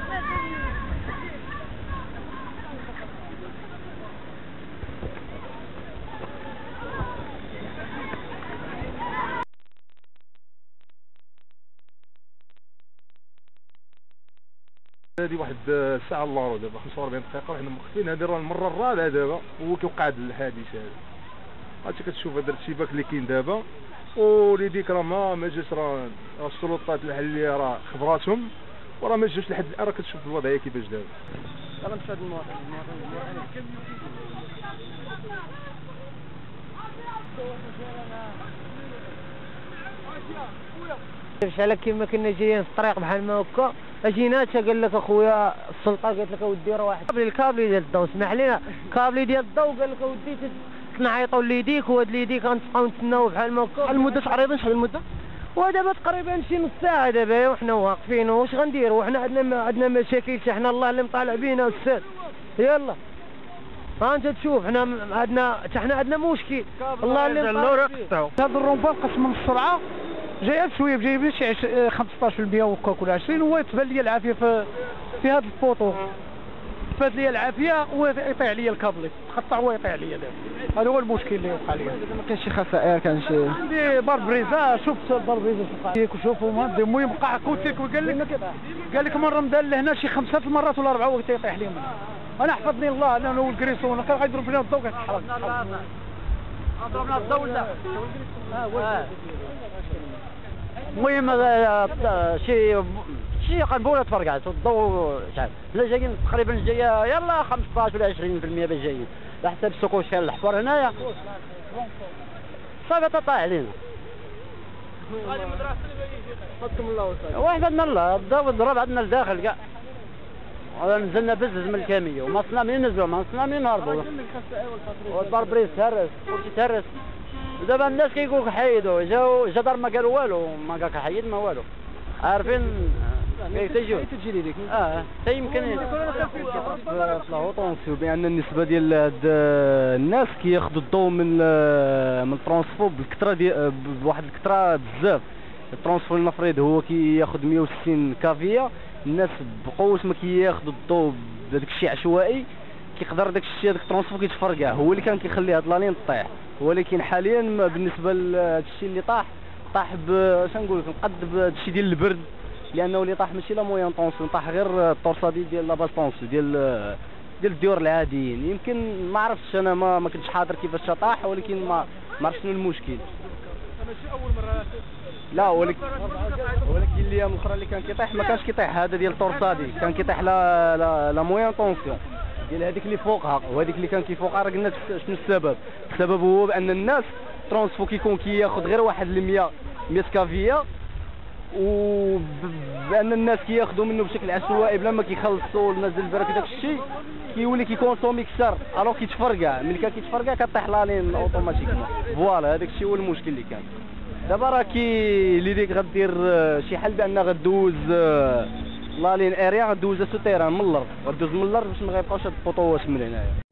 هذه واحد الساعه الا ربع دابا 45 دقيقه وحنا موقفين. هذه راه المره الرابعه دابا هو كيوقع هذا الحادث هذا. هادشي كتشوف هذا الارتباك اللي كاين دابا، وليديك راه ما جاش، راه السلطات المحليه راه خبراتهم وراه ما جاش لحد الان. راه كتشوف الوضعيه كيفاش دابا. انا مشى هذا المواطن على كيما كنا جايين في الطريق بحال ما هكا، اجينا قال لك اخويا السلطه قالت لك اودي راه واحد الكابلي ديال الضو، اسمح لينا كابلي ديال الضو، قال لك اودي تنعيطوا ليديك وهاد ليديك غنبقاو نتسناو بحال ما هكا. المده تقريبا شحال المده؟ ودابا تقريبا شي نص ساعه دابا وحنا واقفين. واش غنديروا؟ وحنا عندنا مشاكل، حنا الله اللي مطالع بينا استاذ. يلا ها انت تشوف حنا عندنا مشكل، الله اللي مطالع بيه. هذا الرومبا قسم من السرعه جايه بسويب، جايب شي 15% وكاك ولا 20، هو تبان لي العافيه في هذا البوطو، تبان لي العافيه ويطيح لي الكابلي، تقطع ويطيح لي دابا. هذا هو المشكل اللي وقع لي. ما كانش شي خسائر؟ كان شي عندي باربريزا، شفت الباربريزا وشوفوا المهم وقع كوتيك، وقال لك مره مدال لهنا شي 5 المرات ولا 4 وقت يطيح لي منها. انا حفظني الله انا والكريسون كان غيضرب فينا الضوء كتحرق. ضربنا الضوء ولا المهم شي قنبله تفرقعت والضوء شحال لا جايين تقريبا جايه يلا 15 ولا 20% باش جايين على حساب السقوط شحال الحفر هنايا صافي طاح علينا. غادي مدرسه حطكم الله وصافي. وحفظنا الله الضوء ضرب عندنا لداخل كاع، نزلنا بزز من الكاميه وما صلنا منين ننزلوا، ما صلنا منين نهربوا، والباربريز تهرس كلشي تهرس. دابا الناس كيقولك حيدوا، جا دار ما قالوا والو، ما قالك حيد ما والو، عارفين كيف تجي ليديك حتى يمكن في لاهوطونسيو بان النسبه ديال هاد الناس كياخذوا الضوء من الترونسفو بالكثره ديال بواحد الكثره بزاف. الترونسفو المفروض هو كياخذ 160 كافيه، الناس بقوه ما كياخذوا الضوء بهذاك الشيء عشوائي، كيقدر داك الشيء هذاك الترونسفو كيتفرقع، هو اللي كان كيخلي هاد لالين طيح. ولكن حاليا بالنسبه لهذا الشيء اللي طاح اش نقول لك نقد بهذا الشيء ديال البرد، لانه اللي طاح ماشي لا موين طونسيون، طاح غير الطورسادي ديال لا باز طونسيون ديال الديور العاديين. يمكن ما عرفتش انا ما كنتش حاضر كيفاش طاح، ولكن ما عرفتش شنو المشكل. ماشي اول مره لا ولكن الايام الاخرى اللي كان كيطيح ما كانش كيطيح هذا ديال الطورسادي، كان كيطيح لا موين طونسيون ديال هذيك اللي فوقها، وهذيك اللي كان كيفوقها راه قلنا شنو السبب. السبب هو بان الناس ترونسفو كيكون كياخذ غير واحد 100 كافيه، وبان الناس كياخذوا منه بشكل عشوائي بلا ما كيخلصوا الناس ديال البرك داك الشيء كيولي كيكونسومي كثر، الوغ كيتفرقع. ملي كان كيتفرقع كطيح لالين اوتوماتيكمون. فوالا هذاك الشيء هو المشكل اللي كان. دابا راه اللي ديك غدير شي حل بان غدوز لالين اريا، غدوزها سو تيران من الارض، غدوز من الارض باش ما غيبقاوش هاد الخطوات من هنايا.